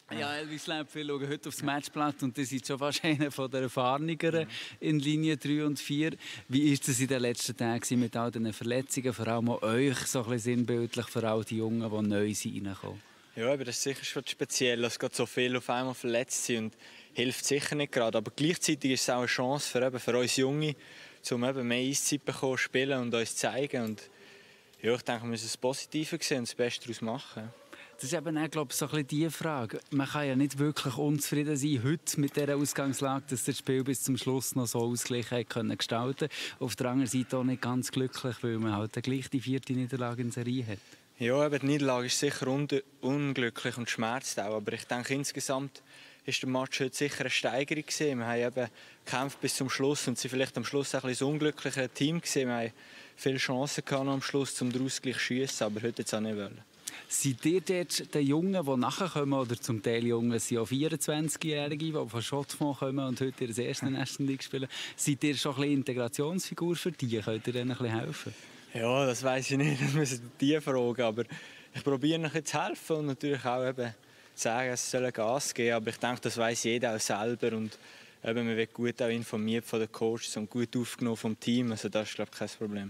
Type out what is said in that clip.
Ja, Elvis Lämpf, wir schauen heute aufs Matchblatt und ihr seid schon fast einer der Erfahreneren in Linie 3 und 4. Wie war es in den letzten Tagen mit all diesen Verletzungen, vor allem auch euch, so ein bisschen sinnbildlich für all die Jungen, die neu reinkommen? Ja, aber das ist sicher schon speziell, dass gerade so viele auf einmal verletzt sind und hilft sicher nicht gerade. Aber gleichzeitig ist es auch eine Chance für uns Junge, um eben mehr Eiszeit zu bekommen, spielen und uns zu zeigen. Und ja, ich denke, wir müssen das Positive sehen und das Beste daraus machen. Das ist eben auch, glaube ich, so ein bisschen die Frage. Man kann ja nicht wirklich unzufrieden sein heute mit dieser Ausgangslage, dass das Spiel bis zum Schluss noch so ausgeglichen können gestalten. Auf der anderen Seite auch nicht ganz glücklich, weil man halt gleich die 4. Niederlage in Serie hat. Ja, eben die Niederlage ist sicher unglücklich und schmerzt auch. Aber ich denke, insgesamt ist der Match heute sicher eine Steigerung gewesen. Wir haben eben gekämpft bis zum Schluss und sind vielleicht am Schluss ein bisschen das unglückliche Team gewesen. Wir haben viele Chancen gehabt am Schluss, um den Ausgleich zu schiessen, aber heute jetzt auch nicht wollen. Seid ihr dort die Jungen, die nachkommen, oder zum Teil Jungen sind auch 24-Jährige, die von Schottfonds kommen und heute ihr erstes National League spielen, seid ihr schon ein bisschen Integrationsfigur für die? Könnt ihr denen ein bisschen helfen? Ja, das weiss ich nicht, das müssen die fragen, aber ich probiere ihnen zu helfen und natürlich auch eben zu sagen, es soll Gas geben, aber ich denke, das weiss jeder auch selber und eben, man wird gut auch informiert von den Coaches und gut aufgenommen vom Team, also das ist, glaube ich, kein Problem.